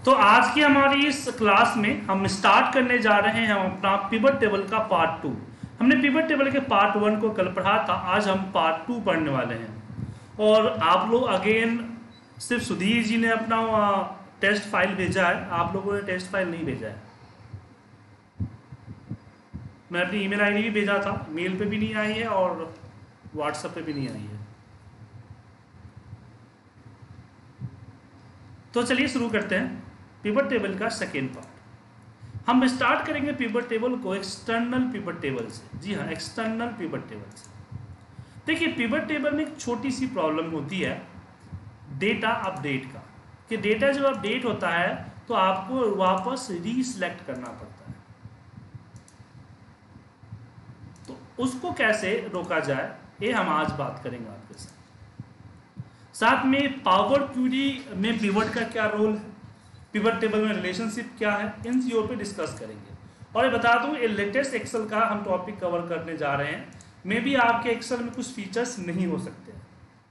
तो आज की हमारी इस क्लास में हम स्टार्ट करने जा रहे हैं अपना पिवट टेबल का पार्ट 2। हमने पिवट टेबल के पार्ट 1 को कल पढ़ा था, आज हम पार्ट 2 पढ़ने वाले हैं। और आप लोग अगेन सिर्फ सुधीर जी ने अपना टेस्ट फाइल भेजा है, आप लोगों ने टेस्ट फाइल नहीं भेजा है। मैं अपनी ईमेल आईडी भी भेजा था, मेल पे भी नहीं आई है और व्हाट्सएप पे भी नहीं आई है। तो चलिए शुरू करते हैं पिवट टेबल का सेकेंड पार्ट। हम स्टार्ट करेंगे पिवट टेबल को एक्सटर्नल पिवट टेबल से। जी हाँ, एक्सटर्नल पिवट टेबल से। देखिए, पिवट टेबल में एक छोटी सी प्रॉब्लम होती है डेटा अपडेट का, कि डेटा जब अपडेट होता है तो आपको वापस रीसिलेक्ट करना पड़ता है। तो उसको कैसे रोका जाए, ये हम आज बात करेंगे आपके साथ में पावर क्वेरी में पिवट का क्या रोल है, पिवट टेबल में रिलेशनशिप क्या है, इन चीज़ों पे डिस्कस करेंगे। और ये बता दूं, ये लेटेस्ट एक्सेल का हम टॉपिक कवर करने जा रहे हैं। मे भी आपके एक्सेल में कुछ फीचर्स नहीं हो सकते हैं।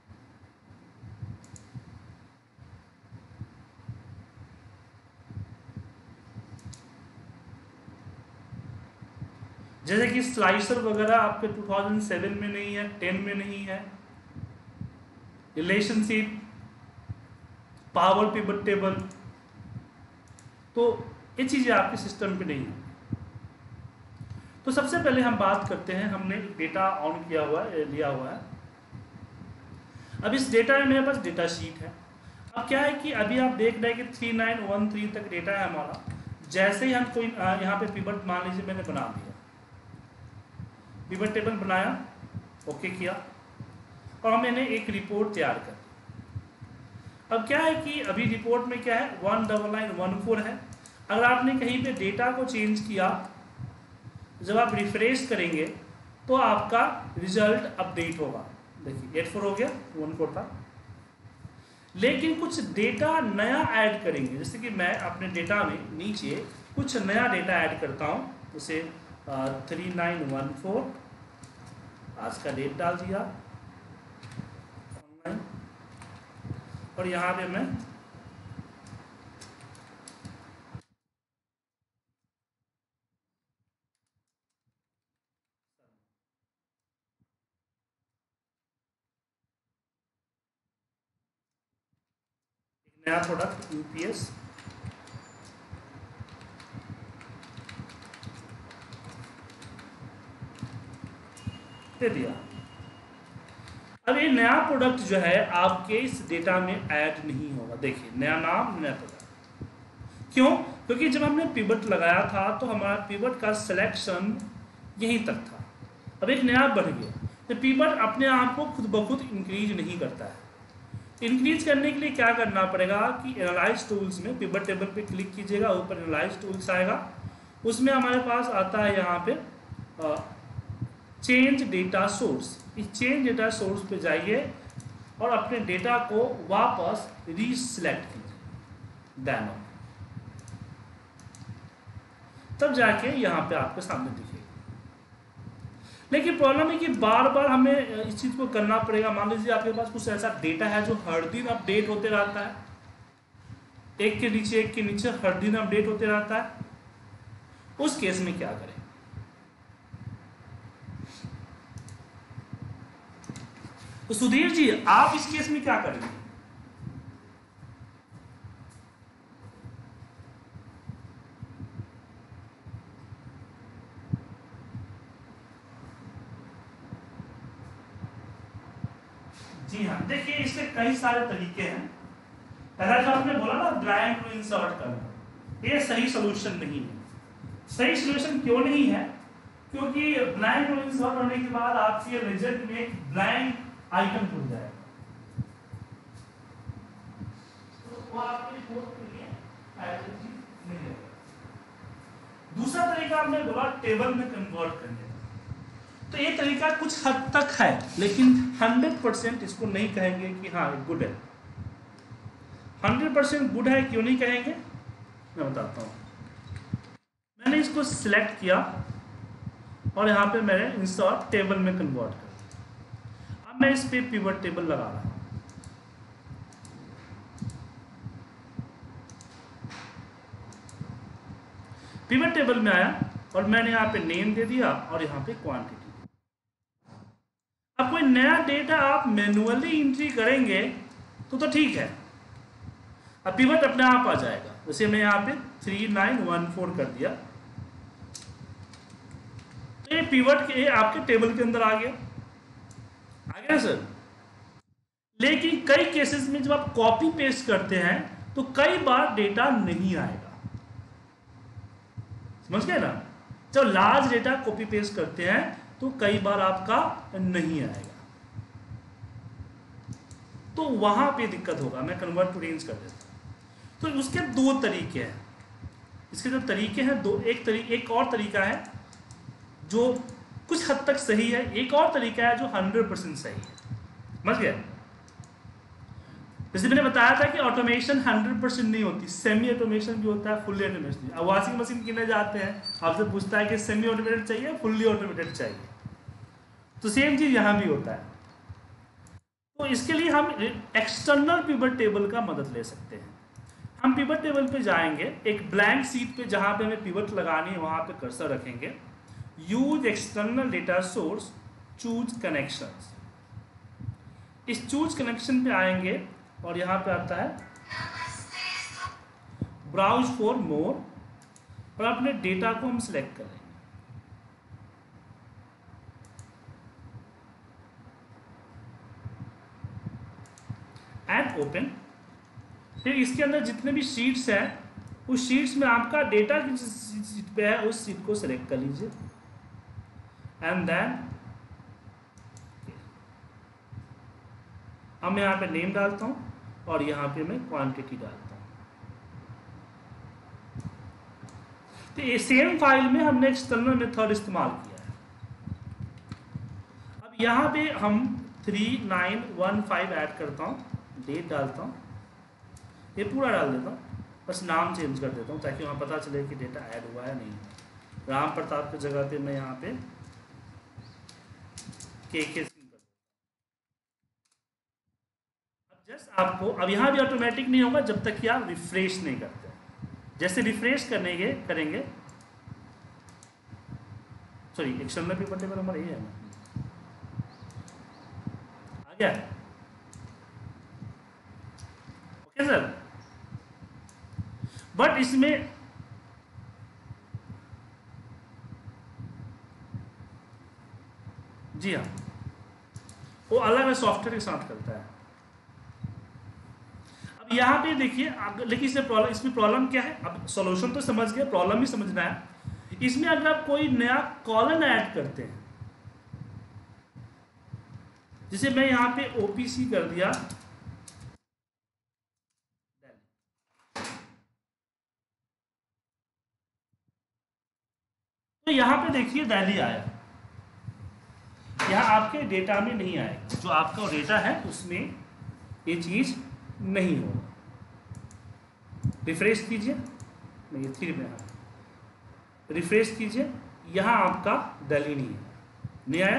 जैसे कि स्लाइसर वगैरह आपके 2007 में नहीं है, 10 में नहीं है। रिलेशनशिप, पावर पिवट टेबल, तो ये चीज़ें आपके सिस्टम पे नहीं है। तो सबसे पहले हम बात करते हैं, हमने डेटा ऑन किया हुआ है, लिया हुआ है। अब इस डेटा में मेरे पास डेटा शीट है। अब क्या है कि अभी आप देख रहे हैं कि 3913 तक डेटा है हमारा। जैसे ही हम कोई यहाँ पे पिवट, मान लीजिए मैंने बना दिया, पिवट टेबल बनाया, ओके किया, और मैंने एक रिपोर्ट तैयार कर दी। अब क्या है कि अभी रिपोर्ट में क्या है, 19914 है। अगर आपने कहीं पे डेटा को चेंज किया, जब आप रिफ्रेश करेंगे तो आपका रिजल्ट अपडेट होगा। देखिए 84 हो गया, 14 था। लेकिन कुछ डेटा नया ऐड करेंगे, जैसे कि मैं अपने डेटा में नीचे कुछ नया डेटा ऐड करता हूँ। जैसे 3914 आज का डेट डाल दिया ऑनलाइन, और यहाँ पे मैं नया प्रोडक्ट यूपीएस दे दिया। अब ये नया प्रोडक्ट जो है आपके इस डेटा में ऐड नहीं होगा। देखिए, नया नाम, नया प्रोडक्ट। क्यों? क्योंकि जब हमने पिवट लगाया था तो हमारा पिवट का सिलेक्शन यहीं तक था। अब एक नया बढ़ गया, तो पिवट अपने आप को खुद ब खुद इंक्रीज नहीं करता है। इंक्रीज करने के लिए क्या करना पड़ेगा कि एनालाइज टूल्स में पिवट टेबल पे क्लिक कीजिएगा, ऊपर एनालाइज टूल्स आएगा, उसमें हमारे पास आता है यहाँ पे चेंज डेटा सोर्स। इस चेंज डेटा सोर्स पे जाइए और अपने डेटा को वापस रीसिलेक्ट कीजिए, दैनो, तब जाके यहाँ पे आपके सामने दिखेगा। लेकिन प्रॉब्लम है कि बार बार हमें इस चीज़ को करना पड़ेगा। मान लीजिए आपके पास कुछ ऐसा डेटा है जो हर दिन अपडेट होते रहता है, एक के नीचे हर दिन अपडेट होते रहता है। उस केस में क्या करें? तो सुधीर जी, आप इस केस में क्या करेंगे? जी हाँ, देखिए इसके कई सारे तरीके हैं। पहला जो आपने बोला ना, ड्रैग टू इंसर्ट करना, ये सही सोल्यूशन नहीं है। सही सोल्यूशन क्यों नहीं है? क्योंकि ब्लैंक टू इंसर्ट होने के बाद आपके रिजल्ट में एक ब्लैंक आइकन खुल जाएगा, तो वो आपके रिपोर्ट के लिए फायदेमंद चीज नहीं है। दूसरा तरीका आपने बोला टेबल में कन्वर्ट करने का, तो ये तरीका कुछ हद तक है, लेकिन 100% इसको नहीं कहेंगे कि हाँ गुड है। 100% गुड है क्यों नहीं कहेंगे, मैं बताता हूँ। मैंने इसको सिलेक्ट किया और यहाँ पे मैंने इंसर्ट टेबल में कन्वर्ट कर। अब मैं इस पे पिवट टेबल लगा रहा हूँ। पिवट टेबल में आया और मैंने यहाँ पे नेम दे दिया और यहाँ पे क्वांटिटी। अब कोई नया डेटा आप मैन्युअली एंट्री करेंगे तो ठीक है, अब पिवट अपने आप आ जाएगा। जैसे मैं यहाँ पे 3914 कर दिया, तो ये पिवट के आपके टेबल के अंदर आ गया सर। लेकिन कई केसेस में जब आप कॉपी पेस्ट करते हैं तो कई बार डेटा नहीं आएगा, समझ गए ना। जब लार्ज डेटा कॉपी पेस्ट करते हैं तो कई बार आपका नहीं आएगा, तो वहां पे दिक्कत होगा। मैं कन्वर्ट टू रेंज कर देता हूं। तो उसके दो तरीके हैं, इसके जो तरीके हैं दो, एक और तरीका है जो कुछ हद तक सही है, एक और तरीका है जो 100% सही है, समझ गए। जैसे मैंने बताया था कि ऑटोमेशन 100% नहीं होती, सेमी ऑटोमेशन भी होता है, फुल्ली ऑटोमेशन। अब वॉशिंग मशीन किने जाते हैं, आपसे पूछता है कि सेमी ऑटोमेटेड चाहिए फुल्ली ऑटोमेटेड चाहिए, तो सेम चीज यहां भी होता है। तो इसके लिए हम एक्सटर्नल पिवट टेबल का मदद ले सकते हैं। हम पिवट टेबल पे जाएंगे, एक ब्लैंक सीट पे जहां पे हमें पिवट लगानी है वहां पे कर्सर रखेंगे, use external data source, choose connections. इस चूज कनेक्शन पे आएंगे और यहां पे आता है ब्राउज फॉर मोर, और अपने डेटा को हम सिलेक्ट करेंगे। And open. फिर इसके अंदर जितने भी शीट्स हैं उस शीट्स में आपका डेटा किस सीट पे है उस सीट को सिलेक्ट कर लीजिए। एंड देन अब मैं यहाँ पे नेम डालता हूँ और यहाँ पे मैं क्वांटिटी डालता हूँ। तो ये सेम फाइल में हमने एक्सटर्नल मेथड इस्तेमाल किया है। अब यहाँ पे हम 3915 ऐड करता हूँ, डेट डालता हूँ, ये पूरा डाल देता हूँ, बस नाम चेंज कर देता हूँ ताकि वहाँ पता चले कि डेटा ऐड हुआ है नहीं। राम प्रताप की जगह पे मैं यहाँ पे के सिंह कर। अब जस्ट आपको, अब यहाँ भी ऑटोमेटिक नहीं होगा जब तक कि आप रिफ्रेश नहीं करते। जैसे रिफ्रेश करेंगे sorry external pivot table number ये है ना, आ गया। ओके सर, बट इसमें जी हाँ वो अलग सॉफ्टवेयर के साथ करता है। अब यहाँ पे देखिए, लेकिन इसमें प्रॉब्लम क्या है, अब सॉल्यूशन तो समझ गए, प्रॉब्लम भी समझना है। इसमें अगर आप कोई नया कॉलम ऐड करते हैं, जैसे मैं यहाँ पे ओपीसी कर दिया, तो यहाँ पे देखिए दिल्ली आया, यहाँ आपके डेटा में नहीं आएगा। जो आपका डेटा है उसमें ये चीज नहीं होगा। रिफ्रेश कीजिए, नहीं 3 में आया, रिफ्रेश कीजिए, यहाँ आपका दिल्ली नहीं आया।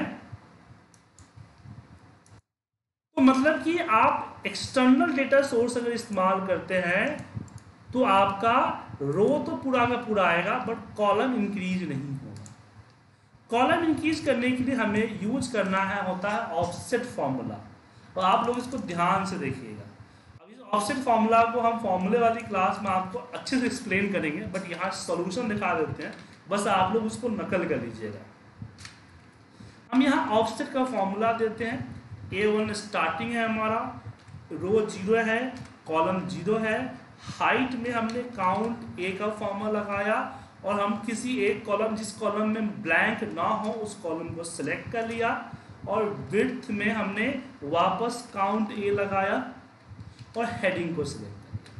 तो मतलब कि आप एक्सटर्नल डेटा सोर्स अगर इस्तेमाल करते हैं तो आपका रो तो पूरा का पूरा आएगा बट कॉलम इंक्रीज नहीं होगा। कॉलम इंक्रीज करने के लिए हमें यूज करना होता है ऑफसेट फॉर्मूला, और आप लोग इसको ध्यान से देखिएगा। अब इस ऑफसेट फॉर्मूला को हम फॉर्मूले वाली क्लास में आपको अच्छे से एक्सप्लेन करेंगे, बट यहाँ सॉल्यूशन दिखा देते हैं, बस आप लोग उसको नकल कर लीजिएगा। हम यहाँ ऑफसेट का फॉर्मूला देते हैं, A1 स्टार्टिंग है हमारा, रो 0 है, कॉलम 0 है, हाइट में हमने काउंट A का फॉर्मूला लगाया, और हम किसी एक कॉलम, जिस कॉलम में ब्लैंक ना हो उस कॉलम को सिलेक्ट कर लिया, और विड्थ में हमने वापस काउंट A लगाया और हेडिंग को सिलेक्ट कर लिया।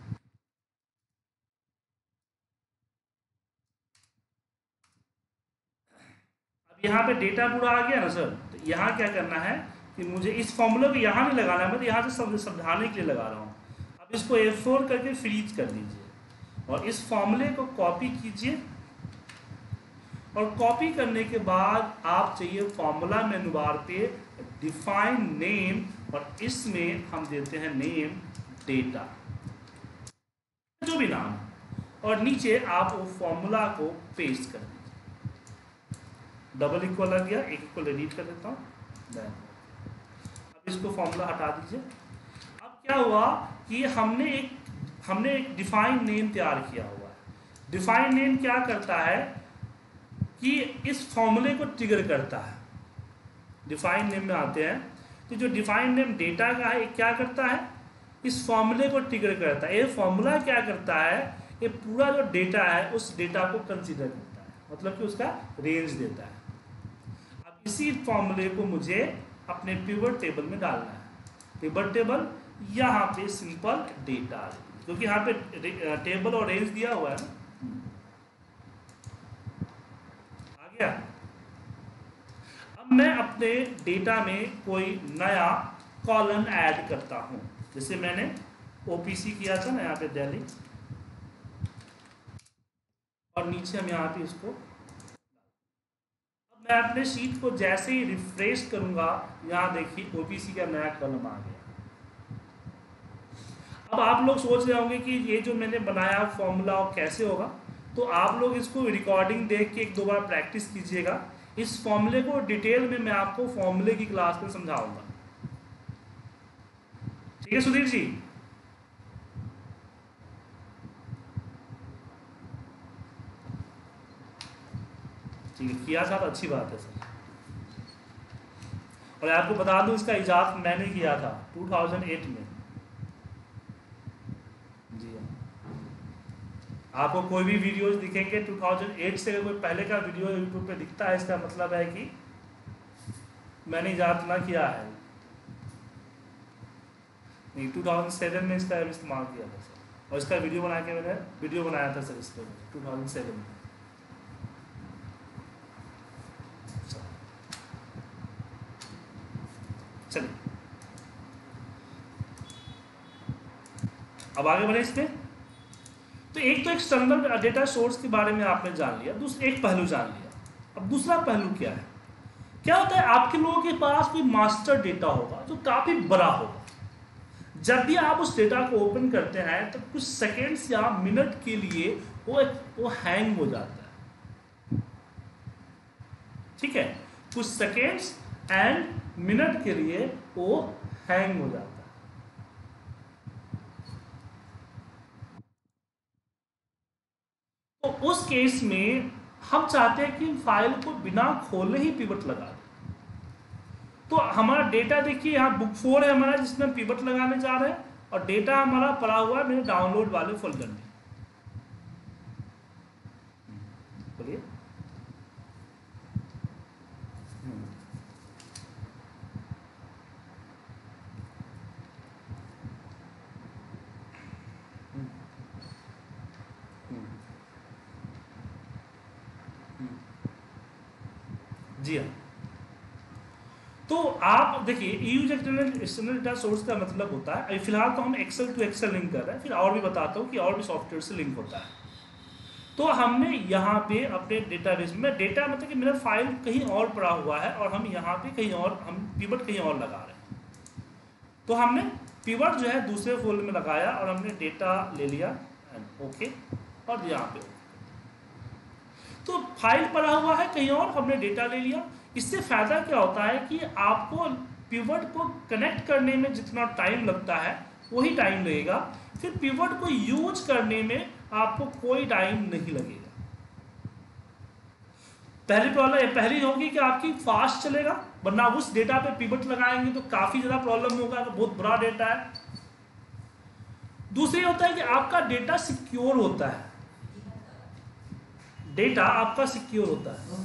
अब यहाँ पे डेटा पूरा आ गया ना सर, तो यहाँ क्या करना है कि मुझे इस फॉर्मूले को यहाँ नहीं लगाना है, मैं तो यहाँ से समझाने के लिए लगा रहा हूँ। अब इसको F4 करके फ्रीज कर लीजिए और इस फॉर्मूले को कॉपी कीजिए, और कॉपी करने के बाद आप चाहिए फॉर्मूला मेनू बार पे डिफाइन नेम, और इसमें हम देते हैं नेम डेटा, जो भी नाम। और नीचे आप वो फॉर्मूला को पेस्ट कर दीजिए। डबल इक्वल लग गया, एक इक्वल एडिट कर देता हूँ। अब इसको फॉर्मूला हटा दीजिए। अब क्या हुआ कि हमने एक डिफाइन नेम तैयार किया हुआ है। डिफाइन नेम क्या करता है कि इस फॉर्मूले को ट्रिगर करता है। डिफाइन नेम में आते हैं तो जो डिफाइन नेम डेटा का है क्या करता है, इस फॉर्मूले को ट्रिगर करता है। ये फॉर्मूला क्या करता है, ये पूरा जो डेटा है उस डेटा को कंसीडर करता है, मतलब कि उसका रेंज देता है। अब इसी फॉर्मूले को मुझे अपने पिवट टेबल में डालना है। पिवट टेबल यहाँ पे सिंपल डेटा, क्योंकि यहाँ पे टेबल और रेंज दिया हुआ है ना, आ गया। अब मैं अपने डेटा में कोई नया कॉलम ऐड करता हूँ, जैसे मैंने ओपीसी किया था ना यहाँ पे दिल्ली, और नीचे हम यहाँ पे इसको, अब मैं अपने शीट को जैसे ही रिफ्रेश करूंगा, यहाँ देखिए ओपीसी का नया कॉलम आ गया। अब आप लोग सोच रहे होंगे कि ये जो मैंने बनाया फॉर्मूला कैसे होगा, तो आप लोग इसको रिकॉर्डिंग देख के एक दो बार प्रैक्टिस कीजिएगा। इस फॉर्मूले को डिटेल में मैं आपको फॉर्मूले की क्लास में समझाऊंगा। ठीक है सुधीर जी? ठीक है, किया था तो अच्छी बात है सर। और आपको बता दूं इसका इजाद मैंने किया था 2008 में। जी हाँ, आपको कोई भी वीडियोज दिखेंगे 2008 से कोई पहले का वीडियो यूट्यूब पे दिखता है, इसका मतलब है कि मैंने इजाद ना किया है। नहीं, 2007 में इसका इस्तेमाल किया था सर, और इसका वीडियो बना के मैंने वीडियो बनाया था सर इस पर 2007 में। चलिए अब आगे बढ़े इसमें। तो एक तो एक्सटर्नल डेटा सोर्स के बारे में आपने जान लिया, दूसरा एक पहलू जान लिया। अब दूसरा पहलू क्या है? क्या होता है, आपके लोगों के पास कोई मास्टर डेटा होगा जो काफी बड़ा होगा। जब भी आप उस डेटा को ओपन करते हैं तो कुछ सेकेंड्स या मिनट के लिए वो हैंग हो जाता है। ठीक है, कुछ सेकेंड्स एंड मिनट के लिए वो हैंग हो जाता है। तो उस केस में हम चाहते हैं कि फाइल को बिना खोले ही पिवट लगा दें। तो हमारा डेटा देखिए, यहाँ बुक 4 है हमारा जिसमें हम पिवट लगाने जा रहे हैं, और डेटा हमारा पड़ा हुआ है मेरे डाउनलोड वाले फोल्डर में। बोलिए। जी हाँ, तो आप देखिए यूज एक्सटर्नल डेटा सोर्स का मतलब होता है, फिलहाल तो हम एक्सेल टू एक्सेल लिंक कर रहे हैं, फिर और भी बताता हूँ कि और भी सॉफ्टवेयर से लिंक होता है। तो हमने यहाँ पे अपने डेटाबेस में डेटा मतलब कि मेरा फाइल कहीं और पड़ा हुआ है और हम यहाँ पे कहीं और हम पिवट कहीं और लगा रहे हैं। तो हमने पिवट जो है दूसरे फोल्डर में लगाया और हमने डेटा ले लिया एंड ओके, और यहाँ पे तो फाइल पड़ा हुआ है कहीं और, हमने डेटा ले लिया। इससे फायदा क्या होता है कि आपको पिवट को कनेक्ट करने में जितना टाइम लगता है वही टाइम लगेगा, फिर पिवट को यूज करने में आपको कोई टाइम नहीं लगेगा। पहली प्रॉब्लम पहली होगी कि आपकी फास्ट चलेगा, वरना उस डेटा पे पिवट लगाएंगे तो काफी ज्यादा प्रॉब्लम होगा, तो बहुत बड़ा डेटा है। दूसरी होता है कि आपका डेटा सिक्योर होता है, डेटा आपका सिक्योर होता है।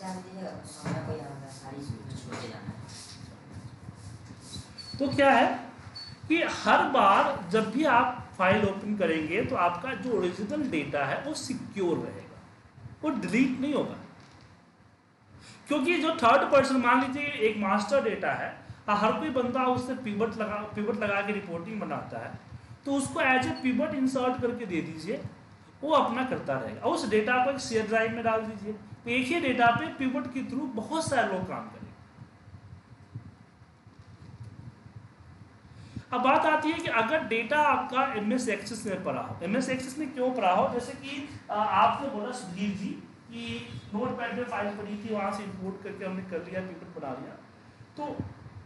तो क्या है कि हर बार जब भी आप फाइल ओपन करेंगे तो आपका जो ओरिजिनल डेटा है वो सिक्योर रहेगा, वो डिलीट नहीं होगा। क्योंकि जो थर्ड पर्सन, मान लीजिए एक मास्टर डेटा है, हर कोई बंदा उससे पिवट लगा के रिपोर्टिंग बनाता है, तो उसको एज ए पिवट इंसर्ट करके दे दीजिए, वो अपना करता रहेगा। उस डेटा को एक शेयर ड्राइव में डाल दीजिए, तो एक ही डेटा पे पिवट के थ्रू बहुत सारे लोग काम करेंगे। अब बात आती है कि अगर डेटा आपका एमएस एक्सेस में पड़ा हो, एमएस एक्सेस में क्यों पड़ा हो, जैसे कि आपने बोला सुधीर जी कि नोटपैड में फाइल पड़ी थी, वहां से इंपोर्ट करके हमने कर लिया, पीपीटी बना लिया। तो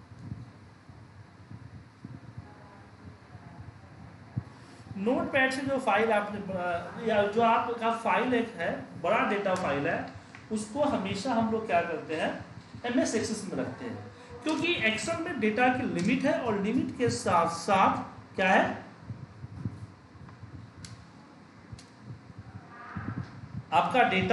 नोटपैड से जो फाइल आपने या जो आपका फाइल एक है, बड़ा डेटा फाइल है, उसको हमेशा हम लोग क्या करते हैं, एमएस एक्सेस में रखते हैं, क्योंकि एक्सेल में डेटा की लिमिट है और लिमिट के साथ साथ क्या है, आपका डेटा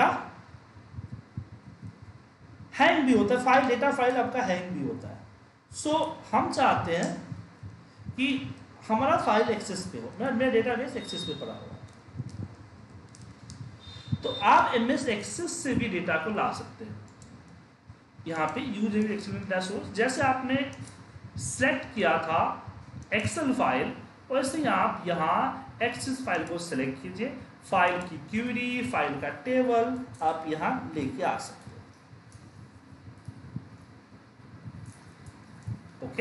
हैंग भी होता है, फाइल डेटा फाइल आपका हैंग भी होता है। सो हम चाहते हैं कि हमारा फाइल एक्सेस पे हो, मेरा डेटाबेस एक्सेस पे पड़ा हुआ, तो आप एमएस एक्सेस से भी डेटा को ला सकते हैं। यहाँ पे यूजिंग एक्सेल डेटा सोर्स, जैसे आपने सेलेक्ट किया था एक्सेल फाइल, वैसे ही आप यहाँ एक्सेस फाइल को सेलेक्ट कीजिए, फाइल की क्यूरी, फाइल का टेबल आप यहाँ लेके आ सकते हैं। ओके,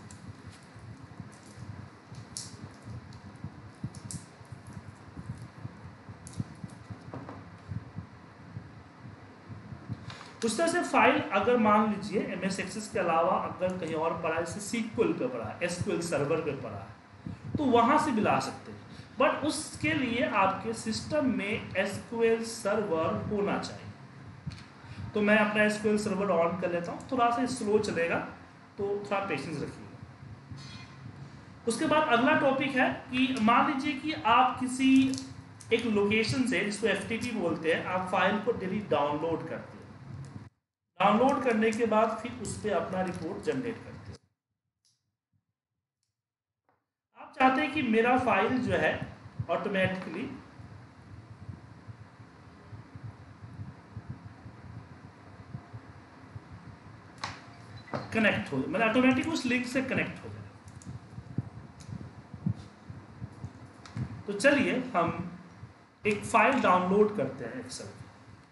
उस तरह से फाइल अगर मान लीजिए एमएस एक्सेस के अलावा अगर कहीं और पड़ा है, जैसे सीक्वल पे पड़ा है, एसक्यूएल सर्वर पे पड़ा है, तो वहां से भी ला सकते हैं, बट उसके लिए आपके सिस्टम में एसक्यूएल सर्वर होना चाहिए। तो मैं अपना एसक्यूएल सर्वर ऑन कर लेता हूँ, थोड़ा सा स्लो चलेगा, तो थोड़ा पेशेंस रखिएगा। उसके बाद अगला टॉपिक है कि मान लीजिए कि आप किसी एक लोकेशन से, जिसको एफटीपी बोलते हैं, आप फाइल को डेली डाउनलोड करते हैं, डाउनलोड करने के बाद फिर उस पर अपना रिपोर्ट जनरेट करते हैं। आप चाहते हैं कि मेरा फाइल जो है ऑटोमेटिकली कनेक्ट हो, मतलब ऑटोमेटिक उस लिंक से कनेक्ट हो जाए। तो चलिए हम एक फाइल डाउनलोड करते हैं एक्सेल की।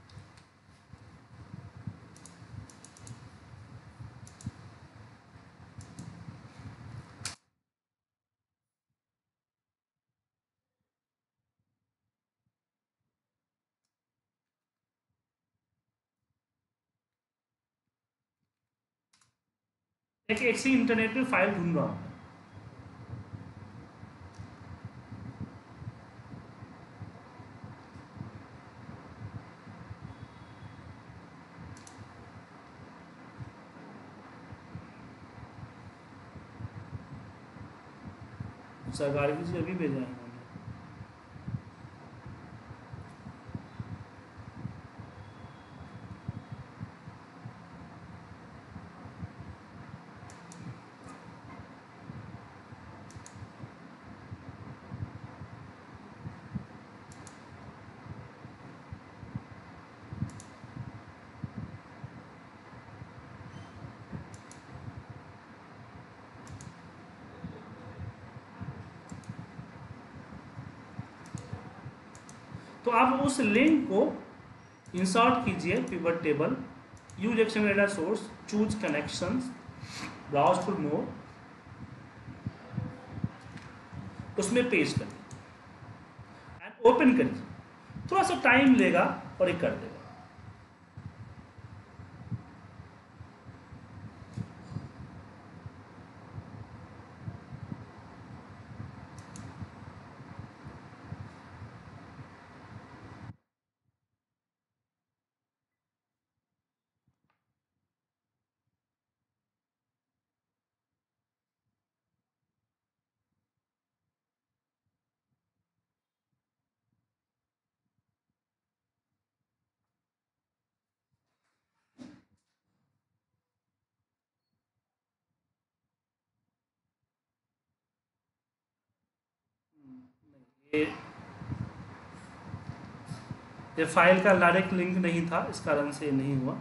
एक ऐसी इंटरनेट पे फाइल ढूंढ रहा हूं, सरकारी की चीज अभी भेजा है उन्होंने। तो आप उस लिंक को इंसर्ट कीजिए, pivot table, use action data source, choose connections, browse for more, उसमें पेस्ट करिए एंड ओपन करिए। थोड़ा सा टाइम लेगा और ये कर देगा। ये फाइल का डायरेक्ट लिंक नहीं था, इस कारण से नहीं हुआ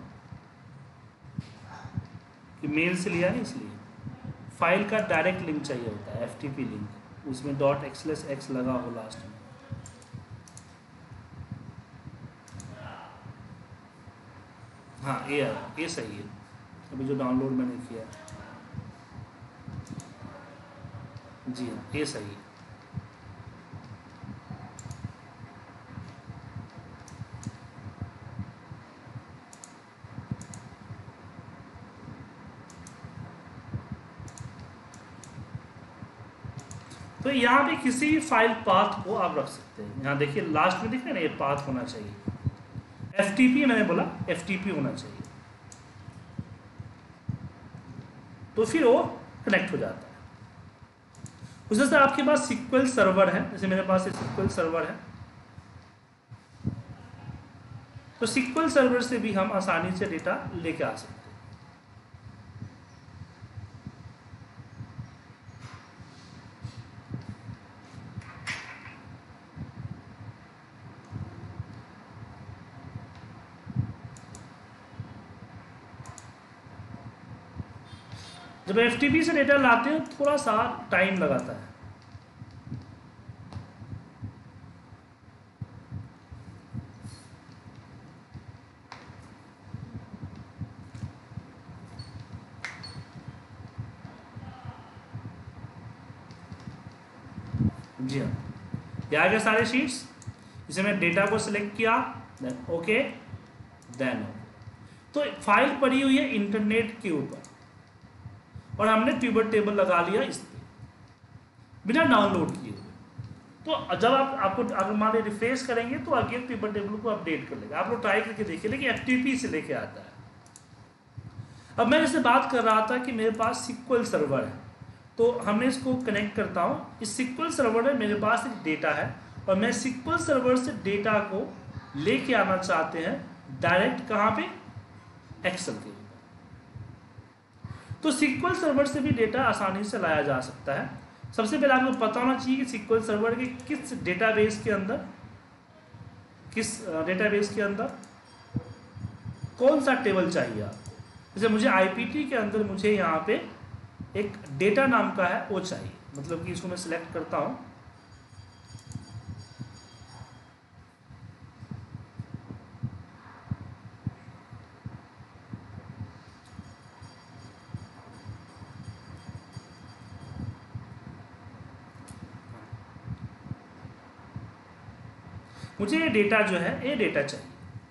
कि मेल से लिया है, इसलिए फाइल का डायरेक्ट लिंक चाहिए होता है, एफटीपी लिंक, उसमें .xlsx लगा हो लास्ट में। हाँ ये सही है, अभी जो डाउनलोड मैंने किया। जी हाँ, ये सही है। तो यहाँ पे किसी भी फाइल पाथ को आप रख सकते हैं। यहाँ देखिए लास्ट में दिख रहा है ना, ये पाथ होना चाहिए। FTP मैंने बोला, FTP होना चाहिए, तो फिर वो कनेक्ट हो जाता है। उस तरह से आपके पास SQL सर्वर है, जैसे मेरे पास एक SQL सर्वर है, तो SQL सर्वर से भी हम आसानी से डेटा लेके आ सकते हैं। जब FTP से डेटा लाते हैं थोड़ा सा टाइम लगाता है। जी हाँ, ये आ गए सारे शीट्स। इसे मैं डेटा को सिलेक्ट किया, देन ओके, देन तो फाइल पड़ी हुई है इंटरनेट के ऊपर और हमने पिवट टेबल लगा लिया इस पे बिना डाउनलोड किए हुए। तो जब आपको अगर मान लीजिए रिफ्रेश करेंगे तो अगेन पिवट टेबल को अपडेट कर लेगा। आप लोग ट्राई करके देखिए, लेकिन FTP से लेके आता है। अब मैं जैसे बात कर रहा था कि मेरे पास SQL सर्वर है, तो हमने इसको कनेक्ट करता हूँ। इस SQL सर्वर में मेरे पास एक डेटा है और मैं SQL सर्वर से डेटा को लेके आना चाहते हैं डायरेक्ट कहाँ पे, एक्सेल के ऊपर। तो SQL सर्वर से भी डेटा आसानी से लाया जा सकता है। सबसे पहले आपको पता होना चाहिए कि SQL सर्वर के किस डेटाबेस के अंदर कौन सा टेबल चाहिए आपको। जैसे मुझे IPT के अंदर मुझे यहाँ पे एक डेटा नाम का है वो चाहिए, मतलब कि इसको मैं सिलेक्ट करता हूँ। मुझे ये डेटा जो है ये डेटा चाहिए,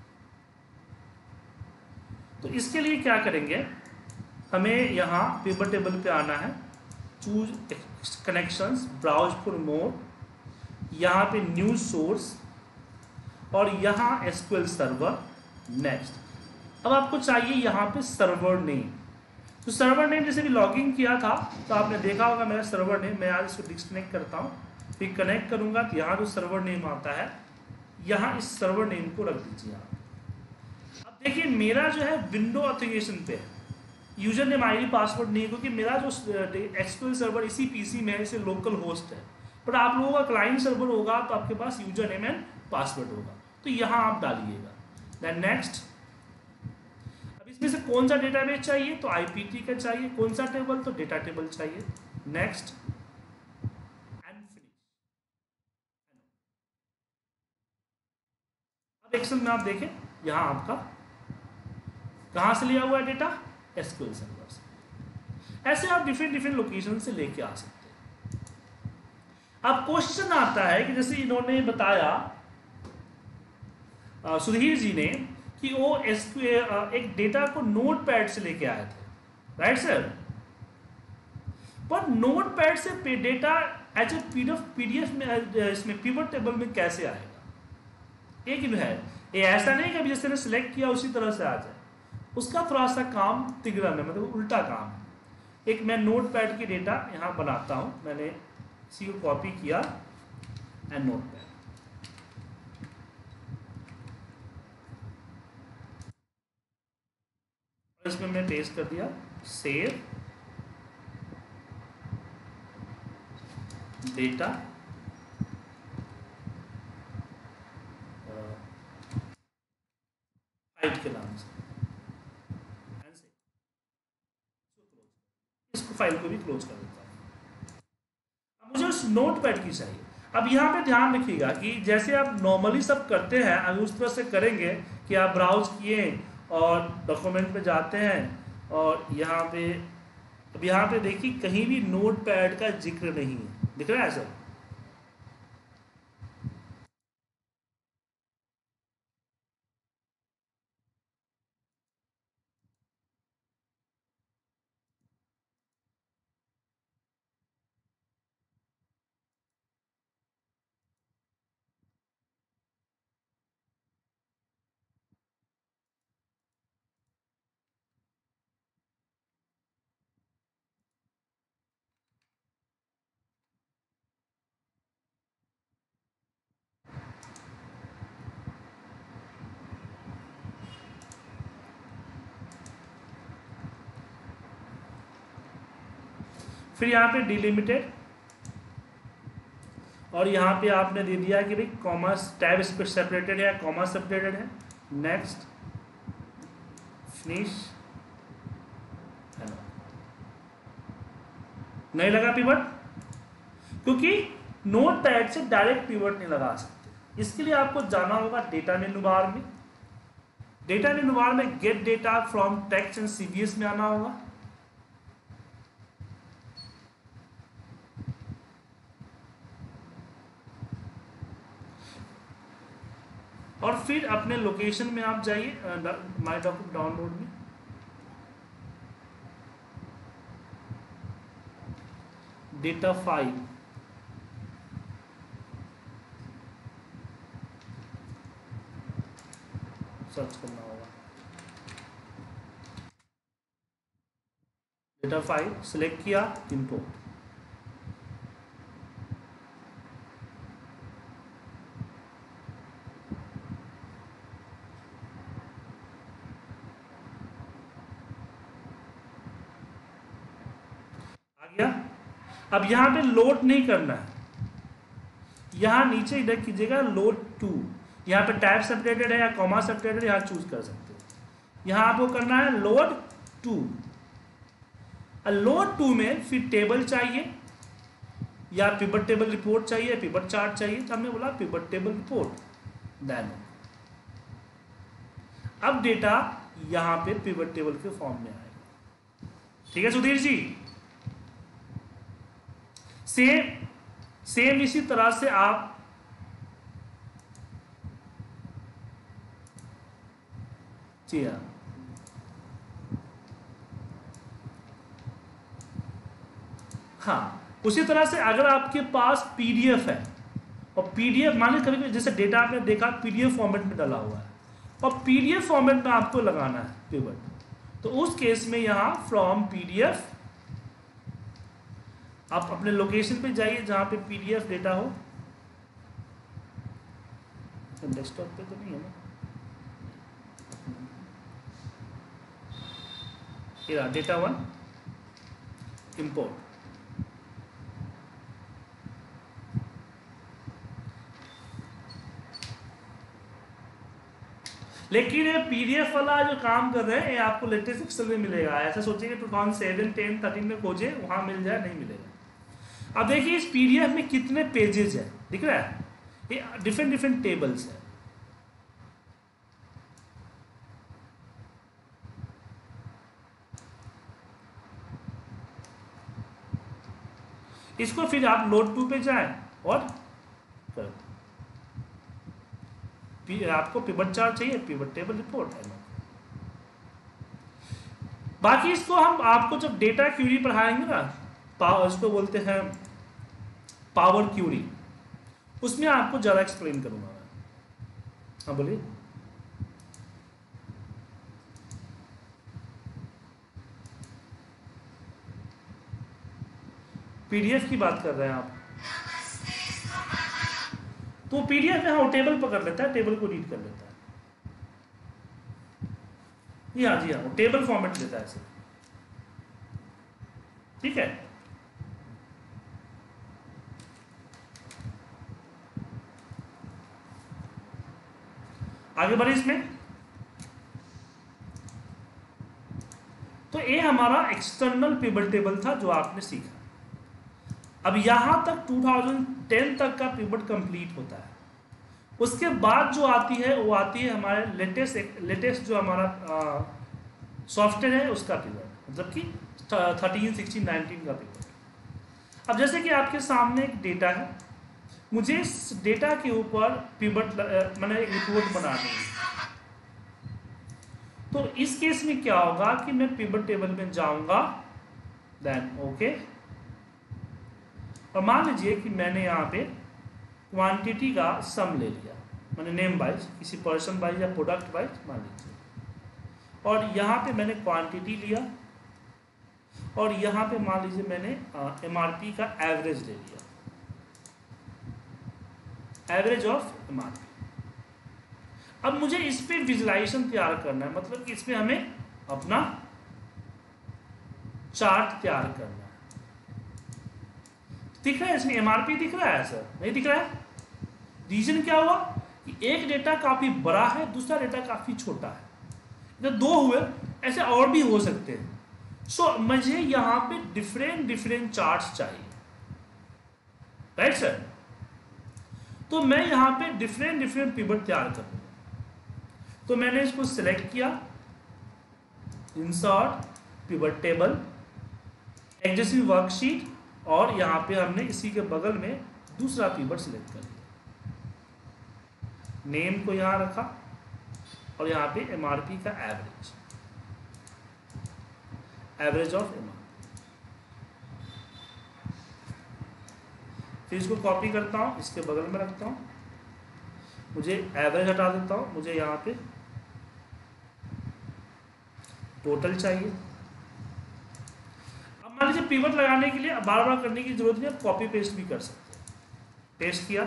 तो इसके लिए क्या करेंगे, हमें यहाँ पिवट टेबल पे आना है, choose connections, browse for more, यहाँ पे न्यू सोर्स और यहाँ SQL सर्वर, नेक्स्ट। अब आपको चाहिए यहाँ पे सर्वर नेम। तो सर्वर नेम जैसे भी लॉगिन किया था तो आपने देखा होगा मेरा सर्वर नेम, मैं आज इसको डिस्कनेक्ट करता हूँ, फिर कनेक्ट करूँगा तो यहाँ जो सर्वर नेम आता है यहाँ इस सर्वर नेम को रख दीजिए आप। अब देखिए मेरा जो है विंडो ऑथेंटिकेशन पे है, यूजर नेम ID पासवर्ड नहीं है, क्योंकि मेरा जो SQL सर्वर इसी PC में है, इसे लोकल होस्ट है। पर आप लोगों का क्लाइंट सर्वर होगा तो आपके पास यूजर नेम एंड पासवर्ड होगा, तो यहाँ आप डालिएगा। Then next. अब इसमें से कौन सा डेटाबेस चाहिए, तो IPT का चाहिए। कौन सा टेबल, तो डेटा टेबल चाहिए। Next and finish. अब एक्सेल में आप देखें यहाँ आपका कहाँ से लिया हुआ है डेटा, SQL सर्वर से। ऐसे आप डिफरेंट लोकेशन से लेके आ सकते हैं। अब क्वेश्चन आता है कि जैसे इन्होंने बताया सुधीर जी ने कि वो एक डेटा को नोटपैड से लेके आए थे, राइट सर। पर नोटपैड से डेटा एज ए PDF में इसमें पिवट टेबल में कैसे आएगा, एक ही है। ये ऐसा नहीं कि अभी जैसे ने सिलेक्ट किया उसी तरह से आ जाए, उसका थोड़ा सा काम तिगड़न है, मतलब उल्टा काम है। एक मैं नोटपैड की डेटा यहाँ बनाता हूँ, मैंने इसी को कॉपी किया एंड नोटपैड, इसमें मैं पेस्ट कर दिया, सेव डेटा फाइल के नाम से, इसको फाइल को भी क्लोज कर देता हूँ। अब मुझे उस नोटपैड की चाहिए। अब यहाँ पे ध्यान रखिएगा कि जैसे आप नॉर्मली सब करते हैं, अगर उस तरह से करेंगे कि आप ब्राउज किए और डॉक्यूमेंट पे जाते हैं और यहाँ पे अब यहाँ पे देखिए कहीं भी नोट पैड का जिक्र नहीं है, दिख रहा है सर? फिर यहाँ पे डिलिमिटेड, और यहाँ पे आपने दे दिया कि भाई कॉमा टैब सेपरेटेड है या कॉमा सेपरेटेड है। नेक्स्ट, फिनिश, नहीं लगा पिवट, क्योंकि नोट पैड से डायरेक्ट पिवट नहीं लगा सकते। इसके लिए आपको जाना होगा डेटा मेनू बार में। डेटा मेनू बार में get data from text and CVS में आना होगा। और फिर अपने लोकेशन में आप जाइए माई डॉक्यूमेंट डाउनलोड में, डेटा फाइल, सर्च करना होगा। डेटा फाइल सिलेक्ट किया, इंपोर्ट। आ गया। अब यहां पे लोड नहीं करना है, यहां नीचे इधर कीजिएगा लोड टू। यहाँ पे टैब सेपरेटेड है या कॉमा सेपरेटेड, यहाँ चूज कर सकते हो। यहाँ आपको करना है लोड टू। लोड टू में फिर टेबल चाहिए या पिवट टेबल रिपोर्ट चाहिए, पिवट चार्ट चाहिए, तो हमने बोला पिवट टेबल रिपोर्ट। देन अब डेटा यहाँ पे पिवट टेबल के फॉर्म में आएगा। ठीक है सुधीर जी? सेम इसी तरह से आप हाँ, उसी तरह से अगर आपके पास पीडीएफ है, और पीडीएफ मान लीजिए कभी जैसे डेटा आपने देखा पीडीएफ फॉर्मेट में डाला हुआ है, और पीडीएफ फॉर्मेट में आपको लगाना है पिवट, तो उस केस में यहां फ्रॉम पीडीएफ आप अपने लोकेशन पे जाइए जहां पे पीडीएफ डेटा हो। डेस्कटॉप पे तो नहीं है ना, डेटा वन, इंपोर्ट। लेकिन ये पीडीएफ वाला जो काम कर रहे हैं ये आपको लेटेस्ट एक्सेल में मिलेगा। ऐसा सोचिए 2007, 10, 13 में खोजे वहां मिल जाए, नहीं मिलेगा। अब देखिए इस पीडीएफ में कितने पेजेस है, दिख रहा है? ये डिफरेंट डिफरेंट टेबल्स है। इसको फिर आप लोड टू पे जाएं और आपको पिवट चार्ट चाहिए, पिवट टेबल रिपोर्ट है। बाकी इसको हम आपको जब डेटा क्यूरी पढ़ाएंगे ना, इसको बोलते हैं पावर क्यूरी, उसमें आपको ज़्यादा एक्सप्लेन करूंगा मैं। हाँ बोलिए। पीडीएफ की बात कर रहे हैं आप, तो पीडीएफ में हाँ टेबल पकड़ लेता है, टेबल को रीड कर लेता है। जी हाँ जी हाँ, वो टेबल फॉर्मेट लेता है इसे। ठीक है, आगे बढ़े इसमें। तो ये हमारा एक्सटर्नल पिवट टेबल था जो आपने सीखा। अब यहां तक 2010 तक का पिवट कंप्लीट होता है। उसके बाद जो आती है वो आती है हमारे लेटेस्ट जो हमारा सॉफ्टवेयर है उसका पिवट। मतलब कि 13, 16, 19 का पेपर। अब जैसे कि आपके सामने एक डेटा है, मुझे इस डेटा के ऊपर पिवट मैंने एक रिपोर्ट बनानी है। तो इस केस में क्या होगा कि मैं पिवट टेबल में जाऊंगा, देन ओके, और मान लीजिए कि मैंने यहाँ पे क्वांटिटी का सम ले लिया, मैंने नेम वाइज, किसी पर्सन वाइज या प्रोडक्ट वाइज मान लीजिए, और यहाँ पे मैंने क्वांटिटी लिया, और यहाँ पे मान लीजिए मैंने MRP का एवरेज ले लिया, एवरेज ऑफ MRP। अब मुझे इस पे विजुलाइजेशन तैयार करना है, मतलब कि इसमें हमें अपना चार्ट तैयार करना है। दिख रहा है इसमें MRP दिख रहा है सर? नहीं दिख रहा है। रीजन क्या हुआ कि एक डेटा काफी बड़ा है, दूसरा डेटा काफी छोटा है, जब दो हुए, ऐसे और भी हो सकते हैं। सो मुझे यहाँ पे डिफरेंट चार्ट्स चाहिए, राइट सर? तो मैं यहाँ पे डिफरेंट पिवट तैयार करूँगा। तो मैंने इसको सिलेक्ट किया, insert pivot table, existing worksheet, और यहाँ पे हमने इसी के बगल में दूसरा पिवट सिलेक्ट कर लिया, नेम को यहाँ रखा, और यहाँ पे MRP का एवरेज ऑफ MRP। फिर इसको कॉपी करता हूँ, इसके बगल में रखता हूँ, मुझे एवरेज हटा देता हूँ, मुझे यहाँ पे टोटल चाहिए। अब मान लीजिए पिवट लगाने के लिए बार बार करने की जरूरत नहीं, कॉपी पेस्ट भी कर सकते हैं। पेस्ट किया,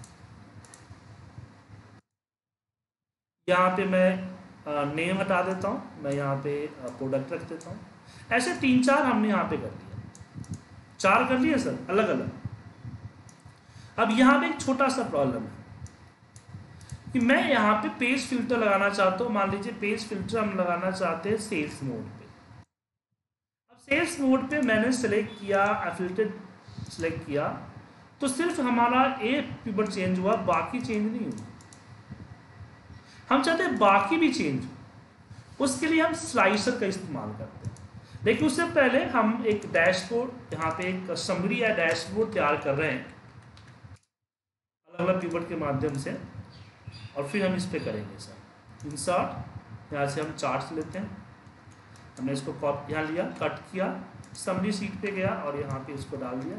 यहाँ पे मैं नेम हटा देता हूँ, मैं यहाँ पे प्रोडक्ट रख देता हूँ। ऐसे 3-4 हमने यहाँ पे कर दिया, 4 कर लिए सर अलग अलग। अब यहाँ पे एक छोटा सा प्रॉब्लम है कि मैं यहाँ पे पेज फिल्टर लगाना चाहता हूँ। मान लीजिए पेज फिल्टर हम लगाना चाहते हैं सेल्स मोड पे। अब सेल्स मोड पे मैंने सेलेक्ट किया, एफिलिएटेड सेलेक्ट किया, तो सिर्फ हमारा एक पिवट चेंज हुआ, बाकी चेंज नहीं हुआ। हम चाहते हैं बाकी भी चेंज हो, उसके लिए हम स्लाइसर का इस्तेमाल करते हैं। लेकिन उससे पहले हम एक डैशबोर्ड, यहाँ पे एक समरी या डैशबोर्ड तैयार कर रहे हैं अलग अलग पिवट के माध्यम से, और फिर हम इस पे करेंगे सर इंसर्ट। यहाँ से हम चार्ट्स लेते हैं, हमने इसको कॉपी यहाँ लिया, कट किया, समरी शीट पे गया और यहाँ पे इसको डाल दिया।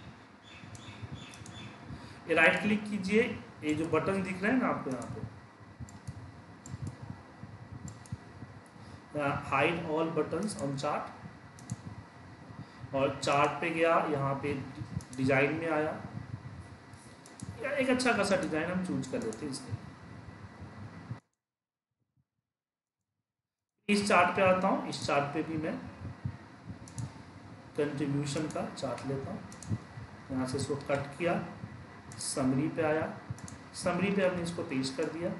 ये राइट क्लिक कीजिए, ये जो बटन दिख रहे हैं ना आपको यहाँ पे, hide all buttons on chart, और चार्ट पे गया, यहाँ पे डिजाइन में आया, एक अच्छा खासा डिजाइन हम चूज कर लेते हैं इसके लिए। इस चार्ट पे आता हूँ, इस चार्ट पे भी मैं कंट्रीब्यूशन का चार्ट लेता हूँ, यहाँ से इसको कट किया, समरी पे आया, समरी पे हमने इसको पेस्ट कर दिया,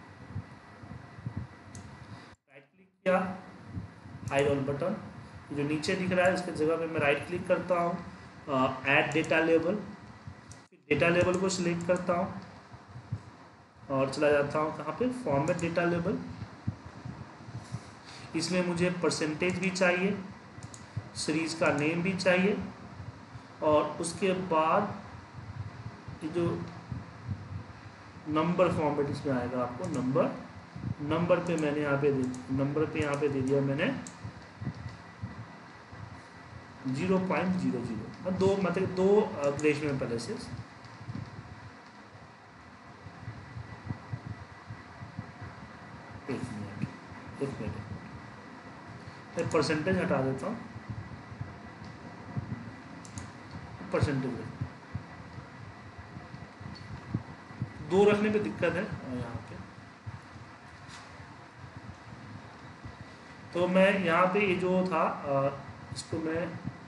राइट क्लिक किया, हाइड ऑल बटन, जो नीचे दिख रहा है इसके जगह पे मैं राइट क्लिक करता हूँ, add data label, data label को सिलेक्ट करता हूँ और चला जाता हूँ कहाँ पे, फॉर्मेट डेटा लेबल। इसमें मुझे परसेंटेज भी चाहिए, सीरीज का नेम भी चाहिए, और उसके बाद ये जो नंबर फॉर्मेट इसमें आएगा आपको, नंबर पे मैंने यहाँ पे नंबर पे यहाँ पे दे दिया मैंने 0.00, मतलब 2 डेसिमल प्लेसेस। एक मिनट मैं परसेंटेज हटा देता हूँ, परसेंटेज 2 रखने पे दिक्कत है यहाँ पे। तो मैं यहाँ पे ये जो था इसको मैं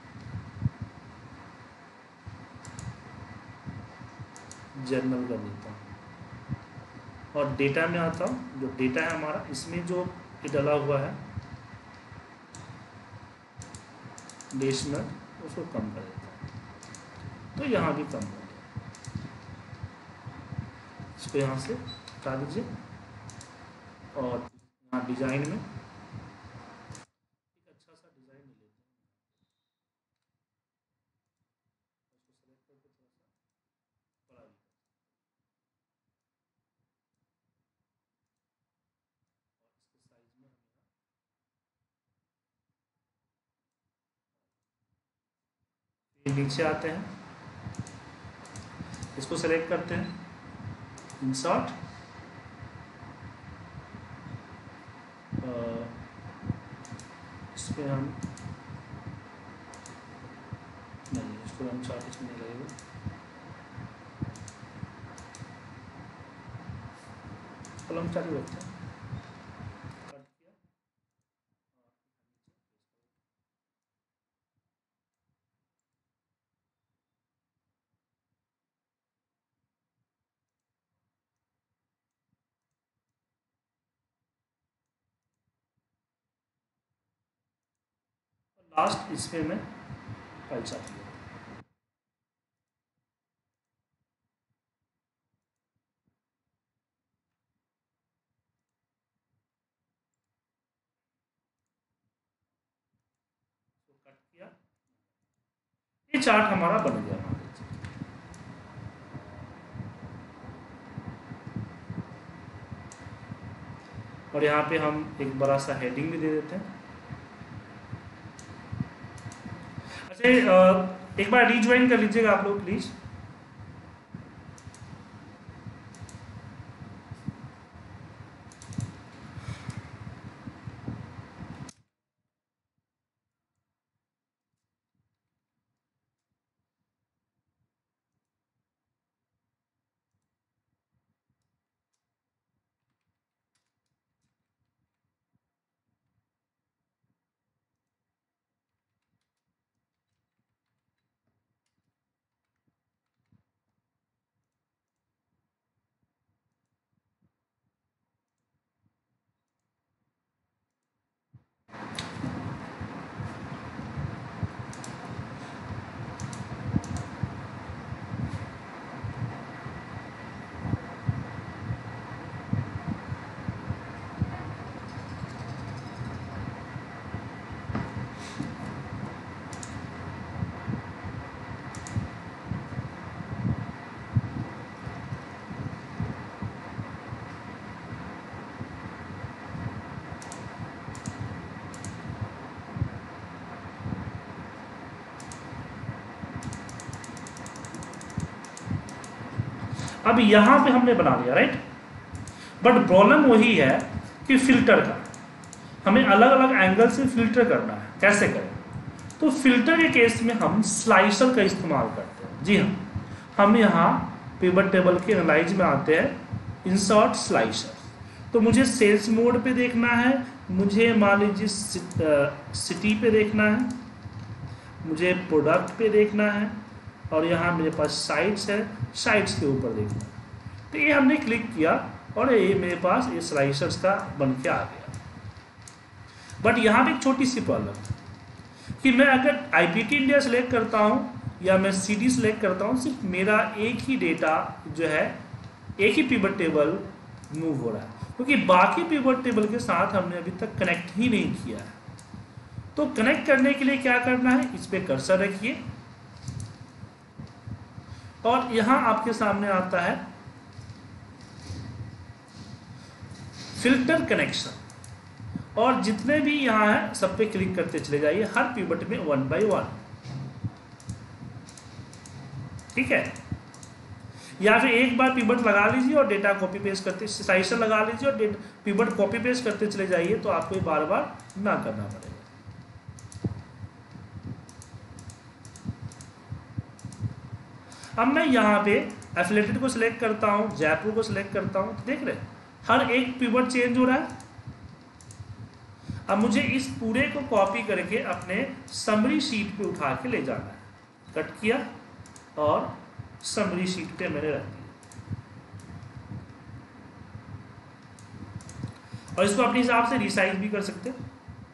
जनरल कर देता हूँ, और डेटा में आता हूँ, जो डेटा है हमारा इसमें जो डाला हुआ है डेसिमल, उसको कम कर देता हूँ, तो यहाँ भी कम हो गया। इसको यहाँ से हटा दीजिए, और यहाँ डिजाइन में एक अच्छा सा डिजाइन नीचे आते हैं, इसको सेलेक्ट करते हैं, इंसर्ट, इसमें हम नहीं, इसको हम चार्ट इसमें नहीं लगेगा, कलम चालू रखते हैं। लास्ट इसमें मैं फाइल चालू है। कट किया, ये चार्ट हमारा बन गया। और यहाँ पे हम एक बड़ा सा हेडिंग भी दे देते हैं। अच्छा, एक बार रीज्वाइन कर लीजिएगा आप लोग प्लीज। अब यहां पे हमने बना लिया, राइट, बट प्रॉब्लम वही है कि फिल्टर का हमें अलग अलग एंगल से फिल्टर करना है। कैसे करें? तो फिल्टर के केस में हम स्लाइसर का इस्तेमाल करते हैं। जी हाँ, हम यहाँ पिवट टेबल के एनालाइज में आते हैं, इंसर्ट स्लाइसर। तो मुझे सेल्स मोड पे देखना है, मुझे मान लीजिए सिटी पे देखना है, मुझे प्रोडक्ट पे देखना है, और यहाँ मेरे पास साइट्स है, साइट्स के ऊपर देखना है। तो ये हमने क्लिक किया और ये मेरे पास ये स्लाइसर्स का बन के आ गया। बट यहाँ पे एक छोटी सी प्रॉब्लम है कि मैं अगर आईपीटी इंडिया सेलेक्ट करता हूँ या मैं सीडी सेलेक्ट करता हूँ, सिर्फ मेरा एक ही डेटा जो है, एक ही पिवट टेबल मूव हो रहा है, क्योंकि बाकी पिवट टेबल के साथ हमने अभी तक कनेक्ट ही नहीं किया है। तो कनेक्ट करने के लिए क्या करना है, इस पर कर्सर रखिए और यहां आपके सामने आता है फिल्टर कनेक्शन, और जितने भी यहां है सब पे क्लिक करते चले जाइए, हर पिवट में 1 by 1। ठीक है, या फिर एक बार पिवट लगा लीजिए और डेटा कॉपी पेस्ट करते, स्लाइसर लगा लीजिए और पिवट कॉपी पेस्ट करते चले जाइए, तो आपको बार बार ना करना पड़ेगा। अब मैं यहाँ पे एफिलेटेड को सिलेक्ट करता हूँ, जयपुर को सिलेक्ट करता हूँ, तो देख रहे हैं हर एक पिवट चेंज हो रहा है। अब मुझे इस पूरे को कॉपी करके अपने समरी शीट पे उठा के ले जाना है। कट किया और समरी शीट पे मैंने रख दिया, और इसको अपने हिसाब से रिसाइज भी कर सकते हैं।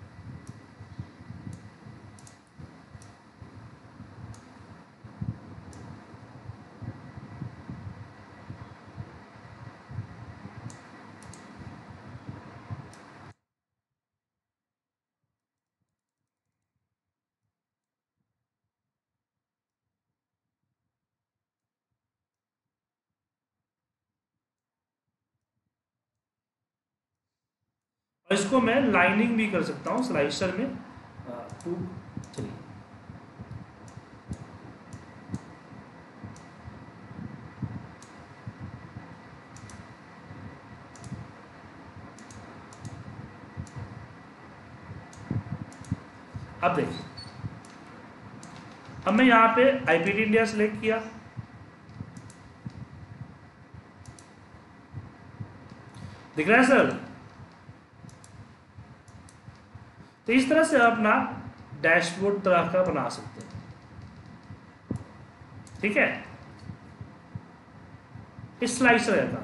और इसको मैं लाइनिंग भी कर सकता हूँ स्लाइसर में। चलिए अब देखिए, अब मैं यहाँ पे आईपीटी इंडिया सेलेक्ट किया, दिख रहा है सर? तो इस तरह से आप अपना डैशबोर्ड तरह का बना सकते हैं, ठीक है। इस स्लाइड से रहता,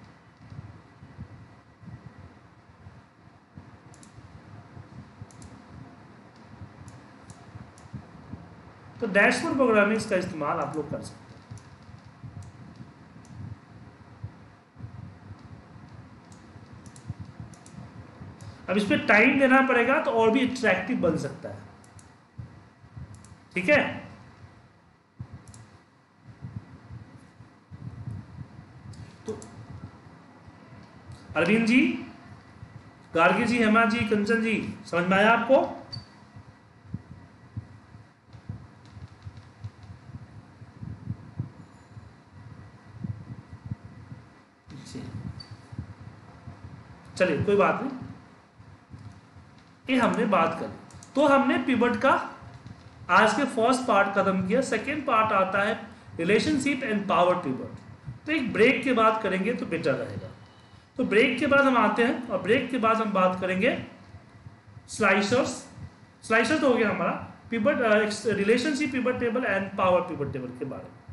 तो डैशबोर्ड प्रोग्रामिंग का इस्तेमाल आप लोग कर सकते हैं। अब इस पर टाइम देना पड़ेगा तो और भी अट्रैक्टिव बन सकता है, ठीक है। तो अरविंद जी, गार्गी जी, हेमा जी, कंचन जी, समझ में आया आपको? चलिए कोई बात नहीं, ये हमने बात करी। तो हमने पिवट का आज के फर्स्ट पार्ट खत्म किया। सेकेंड पार्ट आता है रिलेशनशिप एंड पावर पिवट। तो एक ब्रेक के बाद करेंगे तो बेटर रहेगा। तो ब्रेक के बाद हम आते हैं और ब्रेक के बाद हम बात करेंगे स्लाइसर्स। स्लाइसर तो हो गया हमारा pivot, relationship pivot table and power pivot table के बारे में।